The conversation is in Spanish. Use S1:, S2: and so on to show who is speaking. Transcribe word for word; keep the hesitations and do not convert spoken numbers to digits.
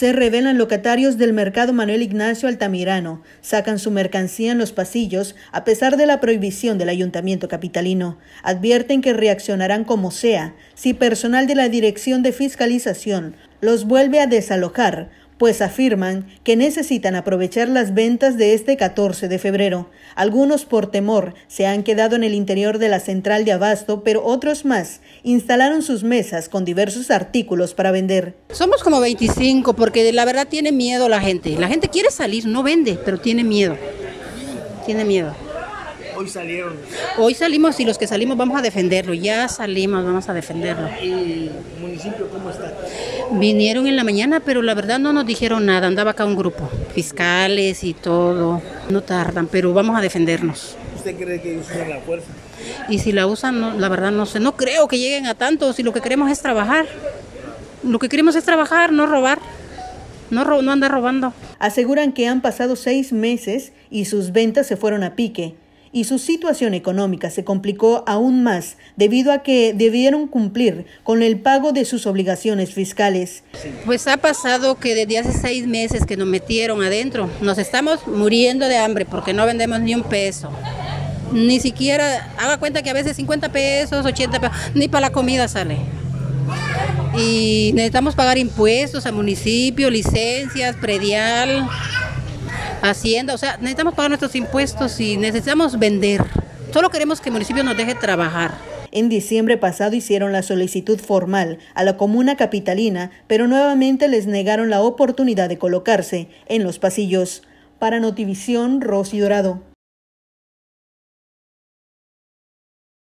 S1: Se revelan locatarios del mercado Manuel Ignacio Altamirano. Sacan su mercancía en los pasillos a pesar de la prohibición del ayuntamiento capitalino. Advierten que reaccionarán como sea si personal de la Dirección de Fiscalización los vuelve a desalojar, pues afirman que necesitan aprovechar las ventas de este catorce de febrero. Algunos por temor se han quedado en el interior de la central de abasto, pero otros más instalaron sus mesas con diversos artículos para vender.
S2: Somos como veinticinco porque la verdad tiene miedo la gente. La gente quiere salir, no vende, pero tiene miedo. Tiene miedo.
S3: Hoy salieron.
S2: Hoy salimos y los que salimos vamos a defenderlo. Ya salimos, vamos a defenderlo.
S3: ¿Y el municipio cómo está?
S2: Vinieron en la mañana, pero la verdad no nos dijeron nada. Andaba acá un grupo, fiscales y todo. No tardan, pero vamos a defendernos.
S3: ¿Usted cree que usan la fuerza?
S2: Y si la usan, no, la verdad no sé. No creo que lleguen a tanto. Si lo que queremos es trabajar. Lo que queremos es trabajar, no robar. No, ro- no andar robando.
S1: Aseguran que han pasado seis meses y sus ventas se fueron a pique. Y su situación económica se complicó aún más debido a que debieron cumplir con el pago de sus obligaciones fiscales.
S2: Pues ha pasado que desde hace seis meses que nos metieron adentro, nos estamos muriendo de hambre porque no vendemos ni un peso. Ni siquiera, haga cuenta que a veces cincuenta pesos, ochenta pesos, ni para la comida sale. Y necesitamos pagar impuestos al municipio, licencias, predial, Hacienda, o sea, necesitamos pagar nuestros impuestos y necesitamos vender. Solo queremos que el municipio nos deje trabajar.
S1: En diciembre pasado hicieron la solicitud formal a la comuna capitalina, pero nuevamente les negaron la oportunidad de colocarse en los pasillos. Para Notivisión, Rosy Dorado.